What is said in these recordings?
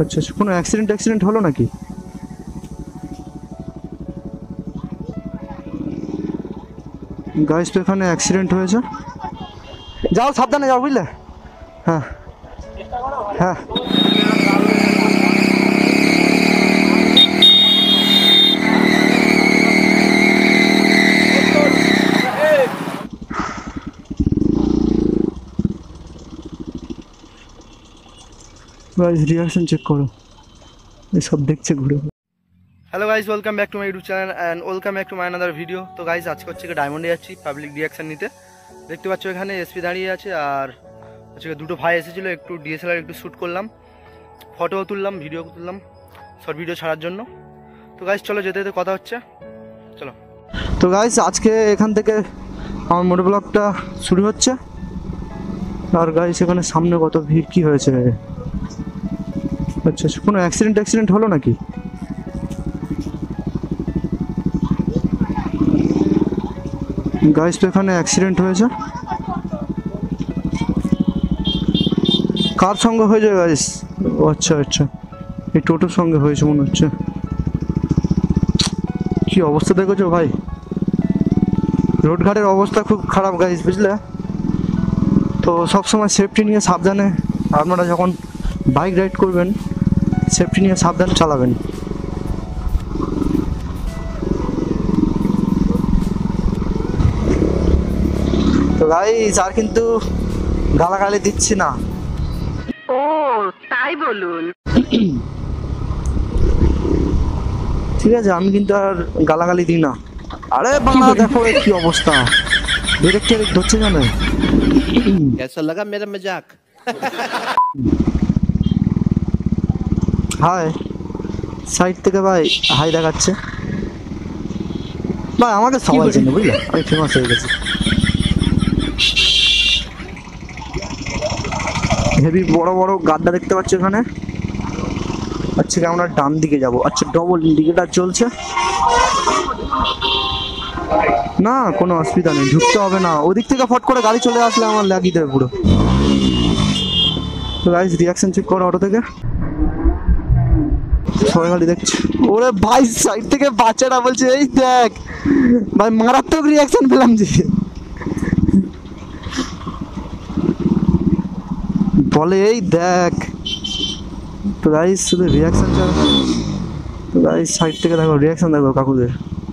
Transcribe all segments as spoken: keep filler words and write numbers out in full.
আচ্ছা কোনো accident accident হলো নাকি? গাইস তো এখানে অ্যাক্সিডেন্ট হয়েছে, যাও সাবধানে যাও বুঝলে। হ্যাঁ হ্যাঁ গাইস রিঅ্যাকশন চেক করো, এসব দেখছে ঘুরে। Hello guys, welcome back to my YouTube channel and welcome back to my another video. তো গাইস আজকে হচ্ছে ডায়মন্ডে যাচ্ছি পাবলিক রিঅ্যাকশন নিতে। দেখতে পাচ্ছ এখানে এসপি দাঁড়িয়ে আছে, আর হচ্ছে দুটো ভাই এসেছিলো, একটু ডিএসএলআর একটু শ্যুট করলাম, ফটোও তুললাম, ভিডিও তুললাম, শর্ট ভিডিও ছাড়ার জন্য। তো গাইস চলো যেতে যেতে কথা হচ্ছে, চলো। তো গাইস আজকে এখান থেকে আমার মোটো ব্লগটা শুরু হচ্ছে। আর গাইস এখানে সামনে কত ভিড়, কি হয়েছে? আচ্ছা কোনো অ্যাক্সিডেন্ট অ্যাক্সিডেন্ট হলো নাকি? গাইস তো এখানে অ্যাক্সিডেন্ট হয়েছে, কার সঙ্গে হয়েছে গাইস? আচ্ছা আচ্ছা এই টোটোর সঙ্গে হয়েছে মনে হচ্ছে। কি অবস্থা দেখেছো ভাই, রোডঘাটের অবস্থা খুব খারাপ গাইস বুঝলে। তো সবসময় সেফটি নিয়ে সাবধানে, আপনারা যখন বাইক রাইড করবেন সেফটি নিয়ে সাবধানে চালাবেন। তো গাইস আর কিন্তু গালাগালি দিচ্ছি না। ও তাই বলুন। ঠিক আছে, আমি কিন্তু আর গালাগালি দিই না। আরে বাবা দেখো কি অবস্থা, ডিরেক্টর ধরছে কেন? कैसा लगा मेरा मजाक? হাই সাইড থেকে ভাই হাই দেখাচ্ছে ভাই, আমাকে সবাই চেনে বুঝলে, আমি ফেমাস হয়ে গেছি। হেভি বড় বড় গাড্ডা দেখতে পাচ্ছি এখানে। আচ্ছা আমরা ডান দিকে যাব। আচ্ছা ডবল ইন্ডিকেটার চলছে না, কোনো অসুবিধা নেই, ঢুকতে হবে না। ওদিক থেকে ফট করে গাড়ি চলে আসলে আমার লাগিয়ে দেবে পুরো। তো গাইস রিঅ্যাকশন চেক করো অটো থেকে, সবাই খালি দেখছে। ওরে ভাই সাইড থেকে বাচ্চারা বলছে এই দেখ ভাই, মারাত্মক রিঅ্যাকশন পেলাম যে, বলে এই দেখ। তো গাইস শুধু রিঅ্যাকশন চাও। তো গাইস সাইড থেকে দেখো রিঅ্যাকশন দেখো কাকুদের।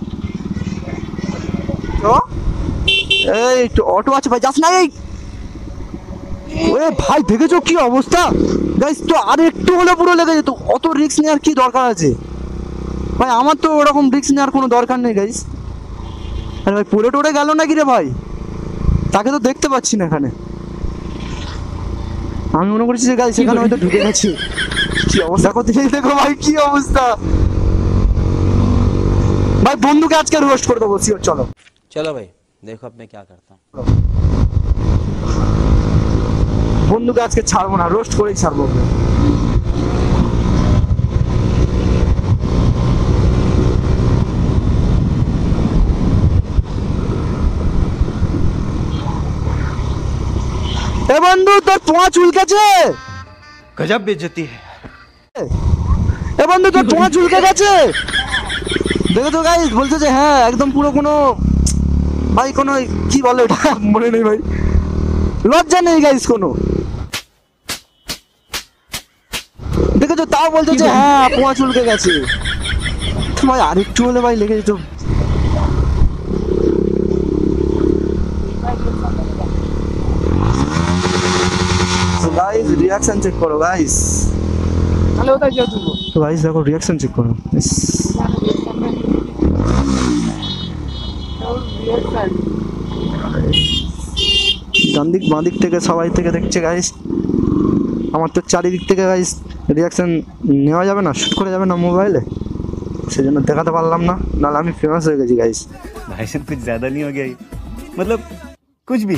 তো এই তো অটো আছে ভাই, যাস না। এই ওরে ভাই দেখেছো কি অবস্থা গাইস, তো আর একটু হলে পুরো লেগে যেত। অত রিস্ক নেওয়ার কি দরকার আছে ভাই? আমার তো ওরকম রিস্ক নেওয়ার কোনো দরকার নেই গাইস। আরে ভাই পড়ে টোড়ে গেল নাকি রে ভাই? তাকে তো দেখতে পাচ্ছি না এখানে। আমি মনে করছি যে গাইস এখানে হয়তো ঢুকে গেছে। কি অবস্থা দেখো, দেখো ভাই কি অবস্থা ভাই। বন্ধুকে আজকে রোস্ট করে দেবো সিওর। চলো चलो भाई देखो अब मैं क्या करता हूँ। বন্ধুকে আজকে ছাড়বো না, রোস্ট করেই ছাড়বো। এ বন্ধু তোর পোয়া চুলকেছে, गजब बेइज्जती है। এ বন্ধু তোর পোয়া চুলকে গেছে। দেখো তো গাইস বলছে যে হ্যাঁ একদম পুরো কোনো ভাই কোনো কি বলে ওটা মনে নেই ভাই, লজ্জা নেই গাইস কোনো। দেখেছো তাও বলছে যে হ্যাঁ পোয়া চুলকে গেছে। ভাই আরেকটু হলে ভাই লেগে যেত। গাইস রিঅ্যাকশন চেক করো গাইস। তাহলে ওটা কি তুমি? তো গাইস দেখো রিঅ্যাকশন চেক করো। ডান দিক বাঁ দিক থেকে সবাই থেকে দেখছে গাইস। আমার তো চারিদিক থেকে গাইস রিঅ্যাকশন নেওয়া যাবে না, শ্যুট করে যাবে না মোবাইলে, সেই জন্য দেখাতে পারলাম না, নাহলে আমি ফেমাস হয়ে গেছি গাইস। भाई साहब कुछ ज्यादा नहीं हो गया ये? मतलब कुछ भी।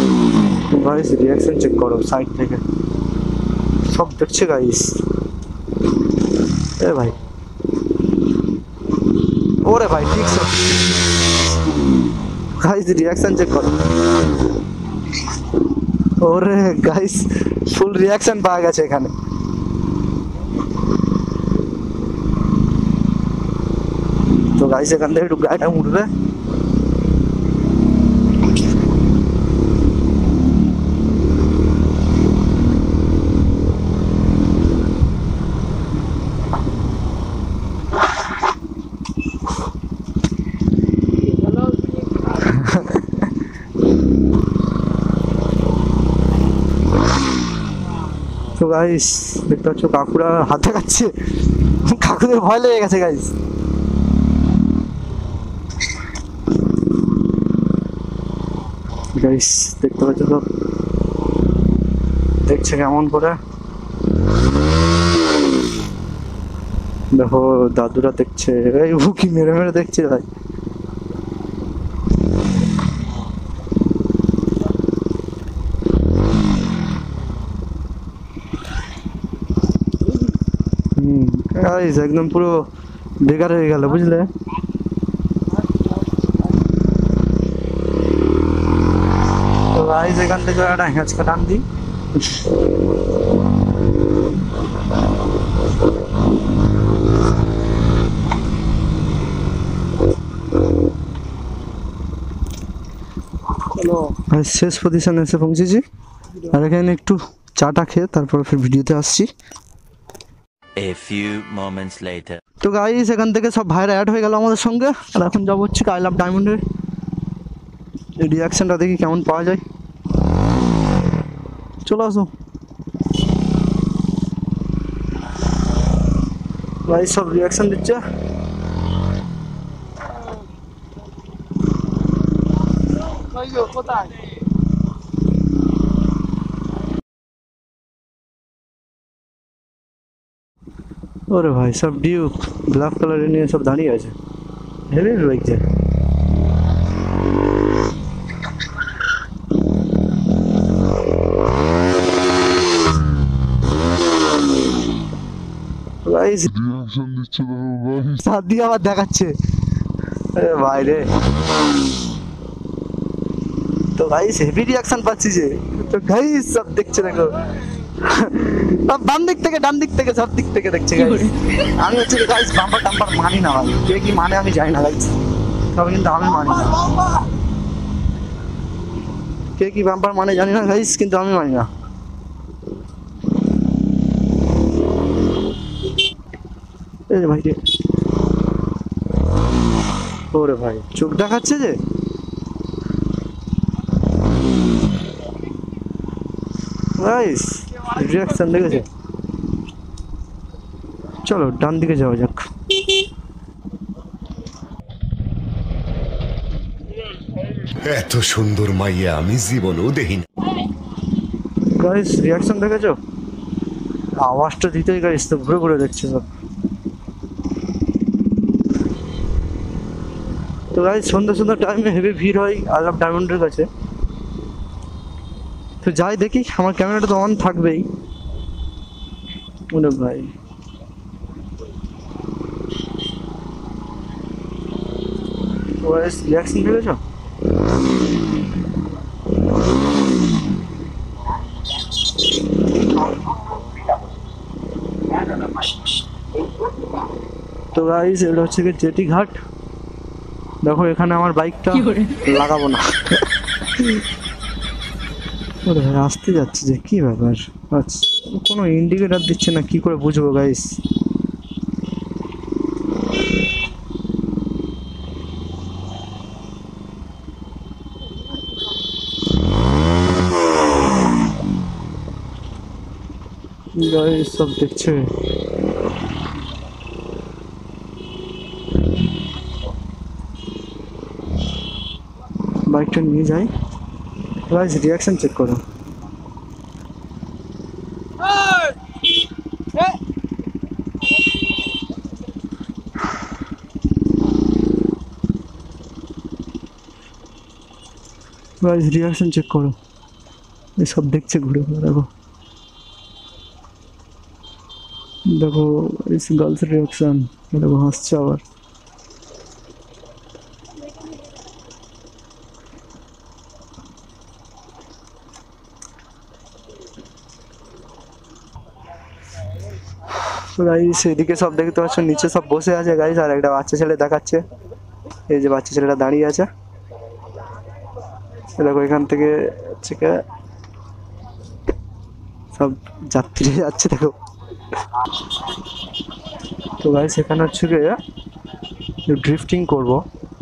গাইস রিঅ্যাকশন চেক করো সাইড থেকে, সব দেখছে গাইস। ए भाई ओरे भाई ठीक से गाइस रिएक्शन चेक करो ओरे गाइस ফুল রিঅ্যাকশন পাওয়া গেছে এখানে তো গাইস এখান থেকে একটু গাড়িটা উঠবে তো গাইস দেখতে পাচ্ছ কাকুরা হাত দেখাচ্ছে কাকুদের ভয় লেগে গেছে গাইস গাইস দেখতে পাচ্ছ তো দেখছে কেমন করে দেখো দাদুরা দেখছে এই উকি মেরে মেরে দেখছে ভাই गाइस एकदम পুরো বেকার হয়ে গেল বুঝলে তো গাইস এখান থেকে একটা হ্যাঁচকা টান দি হ্যালো শেষ পজিশনে এসে পৌঁছেছি আর এখানে একটু চাটা খেয়ে তারপর ফির ভিডিওতে আসছি A few moments later. তো গাইস এখান থেকে সব ভাইরা অ্যাড হয়ে গেল আমাদের সঙ্গে আর এখন যাব হচ্ছে আই লাভ ডায়মন্ডের এই রিঅ্যাকশনটা দেখি কেমন পাওয়া যায় চলো আসো গাইস সব রিঅ্যাকশন দিচ্ছে কোথায় ওরে ভাই সব ডিউক ব্ল্যাক কালারের নিয়ে সব দাঁড়িয়ে আছে হেভি লাগছে গাইস রিঅ্যাকশন দিচ্ছে ভাই সাথ দিয়ে আবার দেখাচ্ছে আরে ভাই রে তো গাইস হেভি রিঅ্যাকশন পাচ্ছি যে তো গাইস সব দেখছে দেখো বাম দিক থেকে ডান দিক থেকে সব দিক থেকে দেখছে গাইস আমি হচ্ছে গাইস বাম্পার টাম্পার মানি না ভাই কে কি মানে আমি জানি না গাইস তবে কিন্তু আমি মানি না কে কি বাম্পার মানে জানি না গাইস কিন্তু আমি মানি না এই ভাই রে ওরে ভাই চোখ দেখাচ্ছে যে গাইস রিঅ্যাকশন দেখেছে চলো ডান দিকে যাওয়া যাক এত সুন্দর মাইয়া আমি জীবনেও দেখিনি গাইস রিঅ্যাকশন দেখেছো আওয়াজটা দিতেই গাইস তো ঘুরে ঘুরে দেখছে সব তো গাইস সন্ধ্যা সন্ধ্যা টাইমে হেভি ভিড় হয় আই লাভ ডায়মন্ডের কাছে তো যাই দেখি আমার ক্যামেরাটা তো অন থাকবেই ওরে ভাই গাইস রিঅ্যাকশন দেখেছো তো গাইস এটা হচ্ছে কি জেটি ঘাট দেখো এখানে আমার বাইকটা লাগাবো না ওরে ভাই আসতে যাচ্ছে যে কি ব্যাপার আচ্ছা কোনো ইন্ডিকেটর দিচ্ছে না কি করে বুঝবো গাইস গাইস সব দেখছে বাইকটা নিয়ে যাই গাইস রিঅ্যাকশন চেক করো गाइस रिएक्शन चेक करो ये सब देखছে ঘুরে ঘুরে দেখো দেখো ইস গার্লস রিয়াকশন, দেখো হাসছে আবার। গাইস এদিকে সব দেখতে পাচ্ছ, নিচে সব বসে আছে গাইস, আর একটা বাচ্চা ছেলে দেখাচ্ছে। এই যে বাচ্চা ছেলেটা দাঁড়িয়ে আছে, দেখো এখান থেকে হচ্ছে কি সব যাত্রী যাচ্ছে দেখো। তো গাইস এখানে হচ্ছে কি ড্রিফটিং করবো,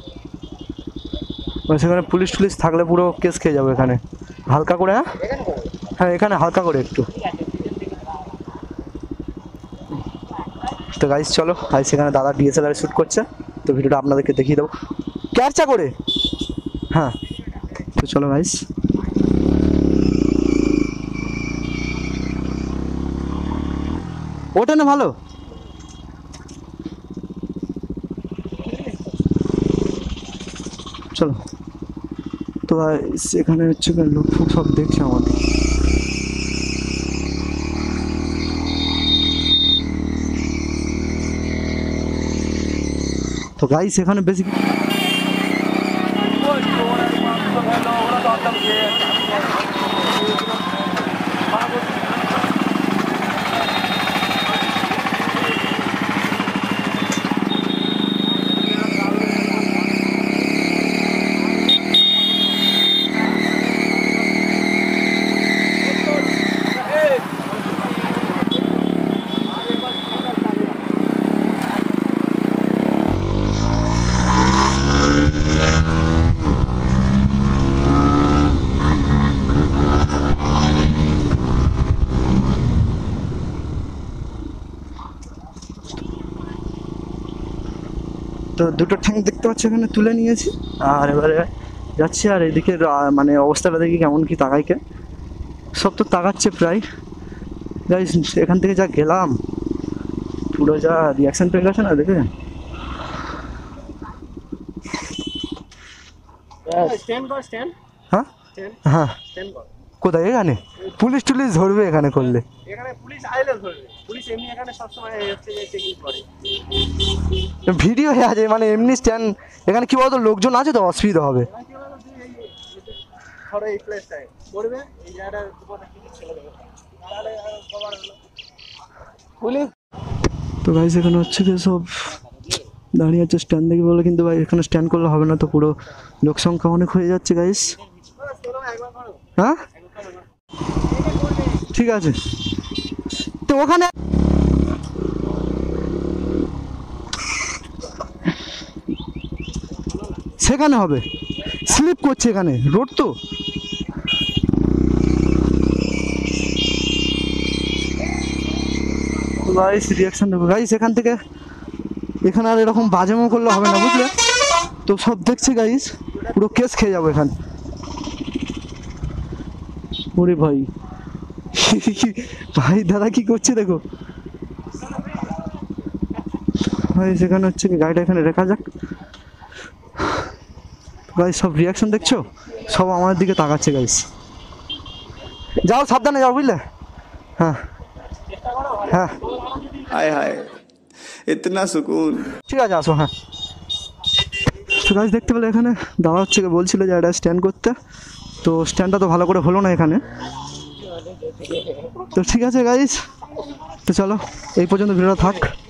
সেখানে পুলিশ টুলিশ থাকলে পুরো কেস খেয়ে যাবো এখানে। হালকা করে, হ্যাঁ হ্যাঁ এখানে হালকা করে একটু। তো গাইস চলো, গাইস এখানে দাদা ডিএসএলআর শ্যুট করছে, তো ভিডিওটা আপনাদেরকে দেখিয়ে দেবো ক্যাপচা করে। হ্যাঁ তো চলো গাইস, ওটা না ভালো। চলো তো গাইস এখানে হচ্ছে লোক ফোক সব দেখছে আমাদের। তো গাইস এখানে বেশি তো দুটো ঠ্যাং দেখতে পাচ্ছি এখানে তুলে নিয়েছি, আর এবারে যাচ্ছি। আর এদিকে মানে অবস্থাটা দেখি কেমন কি তাকাইকে, সব তো তাকাচ্ছে প্রায় গাইস। এখান থেকে যা গেলাম পুরো যা রিয়াকশন পেয়ে গেছে না দেখে। হ্যাঁ হ্যাঁ কোথায়? এখানে পুলিশ টুলিশ ধরবে এখানে করলে? ভিডিও আছে মানে এমনি স্ট্যান্ড, এখানে কি বলতো লোকজন আছে তো অসুবিধা হবে। তো গাইস এখানে হচ্ছে কি সব দাঁড়িয়ে আছে স্ট্যান্ড দেখি বলে, কিন্তু ভাই এখানে স্ট্যান্ড করলে হবে না, তো পুরো লোক সংখ্যা অনেক হয়ে যাচ্ছে গাইস। হ্যাঁ ঠিক আছে, তো ওখানে সেখানে হবে, স্লিপ করছে এখানে রোড তো। গাইস রিয়াকশন দেবো গাইস এখান থেকে, এখানে আর এরকম বাজেমো করলে হবে না বুঝলে, তো সব দেখছি গাইস পুরো কেস খেয়ে যাবো এখানে। ওরে ভাই ভাই দাদা কি করছে দেখো ভাই, সেখানে হচ্ছে কি গাড়িটা এখানে রেখা যাক। গাইস সব রিয়াকশন দেখছো, সব আমার দিকে তাকাচ্ছে গাইস। যাও সাবধানে যাও বুঝলে। হ্যাঁ হ্যাঁ हाय हाय इतना सुकून। ঠিক আছে আসো। হ্যাঁ তো গাইস দেখতে পেলে এখানে দাদা হচ্ছে বলছিল যে এটা স্ট্যান্ড করতে, তো স্ট্যান্ডটা তো ভালো করে হলো না এখানে। তো ঠিক আছে গাইস, তো চলো এই পর্যন্ত ভিডিওটা থাক।